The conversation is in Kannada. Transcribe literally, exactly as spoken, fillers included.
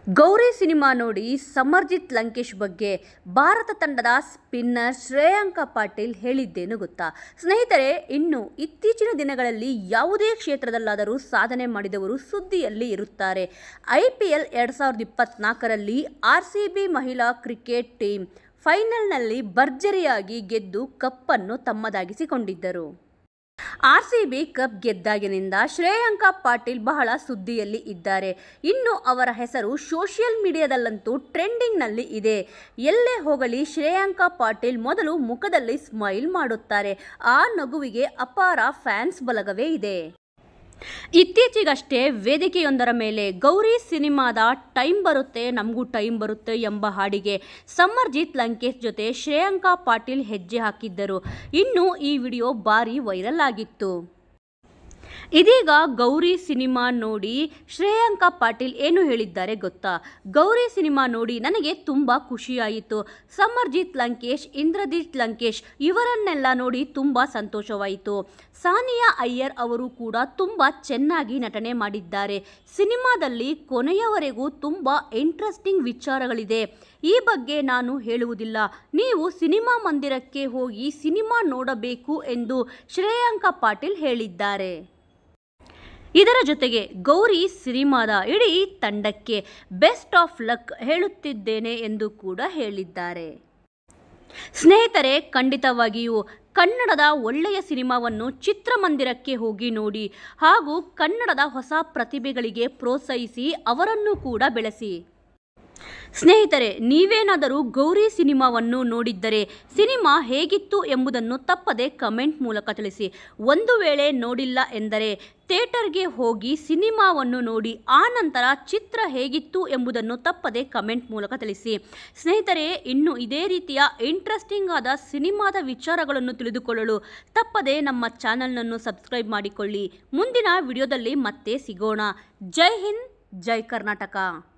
ಗೌರಿ ಸಿನಿಮಾ ನೋಡಿ ಸಮರ್ಜಿತ್ ಲಂಕೇಶ್ ಬಗ್ಗೆ ಭಾರತ ತಂಡದ ಸ್ಪಿನ್ನರ್ ಶ್ರೇಯಾಂಕ ಪಾಟೀಲ್ ಹೇಳಿದ್ದೇನು ಗೊತ್ತಾ ಸ್ನೇಹಿತರೆ? ಇನ್ನು ಇತ್ತೀಚಿನ ದಿನಗಳಲ್ಲಿ ಯಾವುದೇ ಕ್ಷೇತ್ರದಲ್ಲಾದರೂ ಸಾಧನೆ ಮಾಡಿದವರು ಸುದ್ದಿಯಲ್ಲಿ ಇರುತ್ತಾರೆ. ಐ ಪಿ ಎಲ್ ಎರಡು ಸಾವಿರದ ಇಪ್ಪತ್ನಾಲ್ಕರಲ್ಲಿ ಆರ್ ಸಿ ಬಿ ಮಹಿಳಾ ಕ್ರಿಕೆಟ್ ಟೀಮ್ ಫೈನಲ್ನಲ್ಲಿ ಭರ್ಜರಿಯಾಗಿ ಗೆದ್ದು ಕಪ್ಪನ್ನು ತಮ್ಮದಾಗಿಸಿಕೊಂಡಿದ್ದರು. ಆರ್ ಸಿ ಬಿ ಕಪ್ ಗೆದ್ದಾಗಿನಿಂದ ಶ್ರೇಯಾಂಕ ಪಾಟೀಲ್ ಬಹಳ ಸುದ್ದಿಯಲ್ಲಿ ಇದ್ದಾರೆ. ಇನ್ನು ಅವರ ಹೆಸರು ಸೋಷಿಯಲ್ ಮೀಡಿಯಾದಲ್ಲಂತೂ ಟ್ರೆಂಡಿಂಗ್ನಲ್ಲಿ ಇದೆ. ಎಲ್ಲೇ ಹೋಗಲಿ ಶ್ರೇಯಾಂಕ ಪಾಟೀಲ್ ಮೊದಲು ಮುಖದಲ್ಲಿ ಸ್ಮೈಲ್ ಮಾಡುತ್ತಾರೆ. ಆ ನಗುವಿಗೆ ಅಪಾರ ಫ್ಯಾನ್ಸ್ ಬಳಗವೇ ಇದೆ. ಇತ್ತೀಚೆಗಷ್ಟೇ ವೇದಿಕೆಯೊಂದರ ಮೇಲೆ ಗೌರಿ ಸಿನಿಮಾದ ಟೈಮ್ ಬರುತ್ತೆ ನಮಗೂ ಟೈಮ್ ಬರುತ್ತೆ ಎಂಬ ಹಾಡಿಗೆ ಸಮರ್ಜಿತ್ ಲಂಕೇಶ್ ಜೊತೆ ಶ್ರೇಯಾಂಕ ಪಾಟೀಲ್ ಹೆಜ್ಜೆ ಹಾಕಿದ್ದರು. ಇನ್ನು ಈ ವಿಡಿಯೋ ಭಾರಿ ವೈರಲ್ ಆಗಿತ್ತು. ಇದೀಗ ಗೌರಿ ಸಿನಿಮಾ ನೋಡಿ ಶ್ರೇಯಾಂಕ ಪಾಟೀಲ್ ಏನು ಹೇಳಿದ್ದಾರೆ ಗೊತ್ತಾ? ಗೌರಿ ಸಿನಿಮಾ ನೋಡಿ ನನಗೆ ತುಂಬ ಖುಷಿಯಾಯಿತು. ಸಮರ್ಜಿತ್ ಲಂಕೇಶ್, ಇಂದ್ರಜಿತ್ ಲಂಕೇಶ್ ಇವರನ್ನೆಲ್ಲ ನೋಡಿ ತುಂಬ ಸಂತೋಷವಾಯಿತು. ಸಾನಿಯಾ ಅಯ್ಯರ್ ಅವರು ಕೂಡ ತುಂಬ ಚೆನ್ನಾಗಿ ನಟನೆ ಮಾಡಿದ್ದಾರೆ. ಸಿನಿಮಾದಲ್ಲಿ ಕೊನೆಯವರೆಗೂ ತುಂಬ ಇಂಟ್ರೆಸ್ಟಿಂಗ್ ವಿಚಾರಗಳಿದೆ. ಈ ಬಗ್ಗೆ ನಾನು ಹೇಳುವುದಿಲ್ಲ. ನೀವು ಸಿನಿಮಾ ಮಂದಿರಕ್ಕೆ ಹೋಗಿ ಸಿನಿಮಾ ನೋಡಬೇಕು ಎಂದು ಶ್ರೇಯಾಂಕ ಪಾಟೀಲ್ ಹೇಳಿದ್ದಾರೆ. ಇದರ ಜೊತೆಗೆ ಗೌರಿ ಸಿನಿಮಾದ ಇಡೀ ತಂಡಕ್ಕೆ ಬೆಸ್ಟ್ ಆಫ್ ಲಕ್ ಹೇಳುತ್ತಿದ್ದೇನೆ ಎಂದು ಕೂಡ ಹೇಳಿದ್ದಾರೆ. ಸ್ನೇಹಿತರೆ, ಖಂಡಿತವಾಗಿಯೂ ಕನ್ನಡದ ಒಳ್ಳೆಯ ಸಿನಿಮಾವನ್ನು ಚಿತ್ರಮಂದಿರಕ್ಕೆ ಹೋಗಿ ನೋಡಿ ಹಾಗೂ ಕನ್ನಡದ ಹೊಸ ಪ್ರತಿಭೆಗಳಿಗೆ ಪ್ರೋತ್ಸಾಹಿಸಿ ಅವರನ್ನು ಕೂಡ ಬೆಳೆಸಿ. ಸ್ನೇಹಿತರೆ, ನೀವೇನಾದರೂ ಗೌರಿ ಸಿನಿಮಾವನ್ನು ನೋಡಿದ್ದರೆ ಸಿನಿಮಾ ಹೇಗಿತ್ತು ಎಂಬುದನ್ನು ತಪ್ಪದೆ ಕಮೆಂಟ್ ಮೂಲಕ ತಿಳಿಸಿ. ಒಂದು ವೇಳೆ ನೋಡಿಲ್ಲ ಎಂದರೆ ಥಿಯೇಟರ್ಗೆ ಹೋಗಿ ಸಿನಿಮಾವನ್ನು ನೋಡಿ ಆ ನಂತರ ಚಿತ್ರ ಹೇಗಿತ್ತು ಎಂಬುದನ್ನು ತಪ್ಪದೆ ಕಮೆಂಟ್ ಮೂಲಕ ತಿಳಿಸಿ. ಸ್ನೇಹಿತರೆ, ಇನ್ನು ಇದೇ ರೀತಿಯ ಇಂಟ್ರೆಸ್ಟಿಂಗ್ ಆದ ಸಿನಿಮಾದ ವಿಚಾರಗಳನ್ನು ತಿಳಿದುಕೊಳ್ಳಲು ತಪ್ಪದೆ ನಮ್ಮ ಚಾನಲ್ನನ್ನು ಸಬ್ಸ್ಕ್ರೈಬ್ ಮಾಡಿಕೊಳ್ಳಿ. ಮುಂದಿನ ವಿಡಿಯೋದಲ್ಲಿ ಮತ್ತೆ ಸಿಗೋಣ. ಜೈ ಹಿಂದ್, ಜೈ ಕರ್ನಾಟಕ.